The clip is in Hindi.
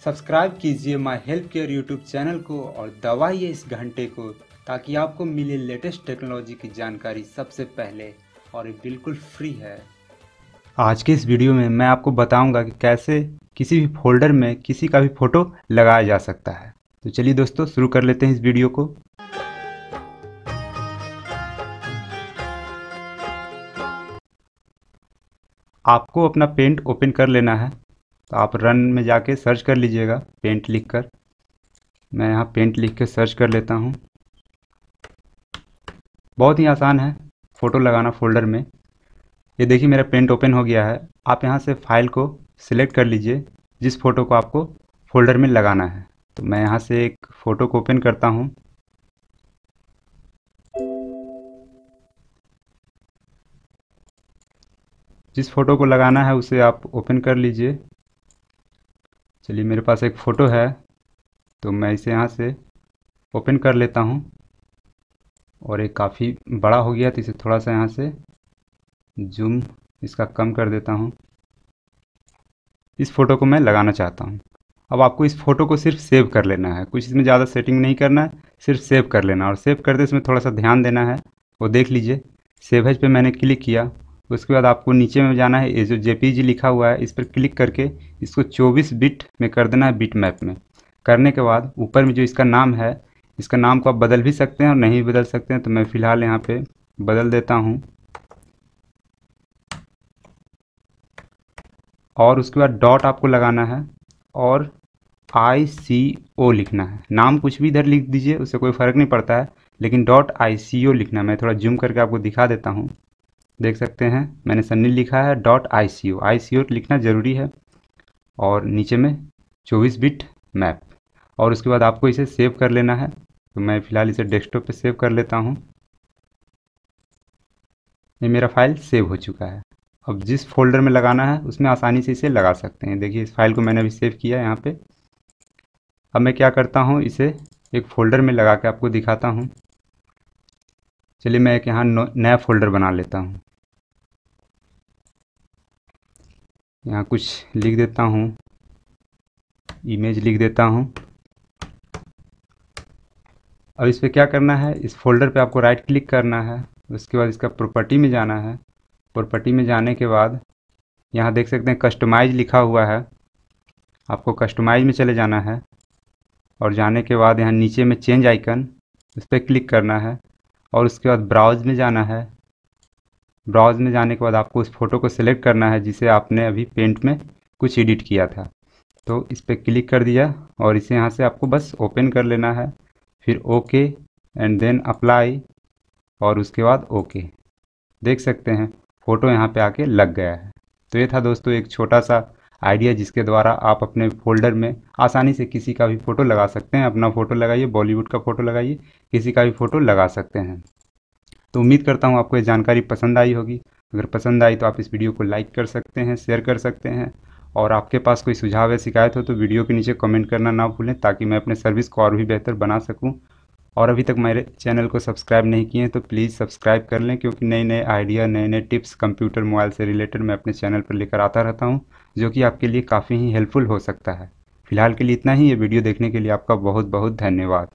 सब्सक्राइब कीजिए my help care YouTube channel को और दबाइए इस घंटे को ताकि आपको मिले लेटेस्ट टेक्नोलॉजी की जानकारी सबसे पहले, और ये बिल्कुल फ्री है। आज के इस वीडियो में मैं आपको बताऊंगा कि कैसे किसी भी फोल्डर में किसी का भी फ़ोटो लगाया जा सकता है। तो चलिए दोस्तों शुरू कर लेते हैं इस वीडियो को। आपको अपना पेंट ओपन कर लेना है, तो आप रन में जाके सर्च कर लीजिएगा पेंट लिखकर। मैं यहाँ पेंट लिख के सर्च कर लेता हूँ। बहुत ही आसान है फ़ोटो लगाना फोल्डर में। ये देखिए मेरा पेंट ओपन हो गया है। आप यहाँ से फाइल को सिलेक्ट कर लीजिए जिस फ़ोटो को आपको फोल्डर में लगाना है। तो मैं यहाँ से एक फ़ोटो को ओपन करता हूँ। जिस फ़ोटो को लगाना है उसे आप ओपन कर लीजिए। चलिए मेरे पास एक फ़ोटो है, तो मैं इसे यहाँ से ओपन कर लेता हूँ। और ये काफ़ी बड़ा हो गया तो इसे थोड़ा सा यहाँ से जूम इसका कम कर देता हूँ। इस फ़ोटो को मैं लगाना चाहता हूँ। अब आपको इस फ़ोटो को सिर्फ सेव कर लेना है, कुछ इसमें ज़्यादा सेटिंग नहीं करना है, सिर्फ सेव कर लेना। और सेव करते इसमें थोड़ा सा ध्यान देना है, वो देख लीजिए। सेव एज पे मैंने क्लिक किया। उसके बाद आपको नीचे में जाना है, ये जो जेपीजी लिखा हुआ है इस पर क्लिक करके इसको 24 बिट में कर देना है, बिट मैप में। करने के बाद ऊपर में जो इसका नाम है, इसका नाम को आप बदल भी सकते हैं और नहीं भी बदल सकते हैं। तो मैं फ़िलहाल यहाँ पे बदल देता हूँ। और उसके बाद डॉट आपको लगाना है और ICO लिखना है। नाम कुछ भी इधर लिख दीजिए, उससे कोई फ़र्क नहीं पड़ता है, लेकिन .ICO लिखना है। मैं थोड़ा जूम करके आपको दिखा देता हूँ। देख सकते हैं मैंने सन्नी लिखा है .ICO लिखना ज़रूरी है। और नीचे में 24 बिट मैप। और उसके बाद आपको इसे सेव कर लेना है। तो मैं फ़िलहाल इसे डेस्कटॉप पे सेव कर लेता हूँ। ये मेरा फाइल सेव हो चुका है। अब जिस फोल्डर में लगाना है उसमें आसानी से इसे लगा सकते हैं। देखिए इस फाइल को मैंने अभी सेव किया है यहाँ पे। अब मैं क्या करता हूँ, इसे एक फ़ोल्डर में लगा के आपको दिखाता हूँ। चलिए मैं एक यहाँ नया फ़ोल्डर बना लेता हूँ। यहाँ कुछ लिख देता हूँ, इमेज लिख देता हूँ। अब इस पर क्या करना है, इस फोल्डर पे आपको राइट क्लिक करना है। उसके बाद इसका प्रॉपर्टी में जाना है। प्रॉपर्टी में जाने के बाद यहाँ देख सकते हैं कस्टमाइज लिखा हुआ है, आपको कस्टमाइज में चले जाना है। और जाने के बाद यहाँ नीचे में चेंज आइकन, उस पर क्लिक करना है। और उसके बाद ब्राउज़ में जाना है। ब्राउज़ में जाने के बाद आपको उस फ़ोटो को सिलेक्ट करना है जिसे आपने अभी पेंट में कुछ एडिट किया था। तो इस पर क्लिक कर दिया और इसे यहाँ से आपको बस ओपन कर लेना है। फिर ओके एंड देन अप्लाई, और उसके बाद ओके। देख सकते हैं फ़ोटो यहाँ पे आके लग गया है। तो ये था दोस्तों एक छोटा सा आइडिया जिसके द्वारा आप अपने फोल्डर में आसानी से किसी का भी फ़ोटो लगा सकते हैं। अपना फ़ोटो लगाइए, बॉलीवुड का फ़ोटो लगाइए, किसी का भी फ़ोटो लगा सकते हैं। तो उम्मीद करता हूँ आपको ये जानकारी पसंद आई होगी। अगर पसंद आई तो आप इस वीडियो को लाइक कर सकते हैं, शेयर कर सकते हैं। और आपके पास कोई सुझाव या शिकायत हो तो वीडियो के नीचे कमेंट करना ना भूलें, ताकि मैं अपने सर्विस को और भी बेहतर बना सकूं। और अभी तक मेरे चैनल को सब्सक्राइब नहीं किए हैं तो प्लीज़ सब्सक्राइब कर लें, क्योंकि नए नए आइडिया, नए नए टिप्स कंप्यूटर मोबाइल से रिलेटेड मैं अपने चैनल पर लेकर आता रहता हूँ, जो कि आपके लिए काफ़ी ही हेल्पफुल हो सकता है। फिलहाल के लिए इतना ही। ये वीडियो देखने के लिए आपका बहुत बहुत धन्यवाद।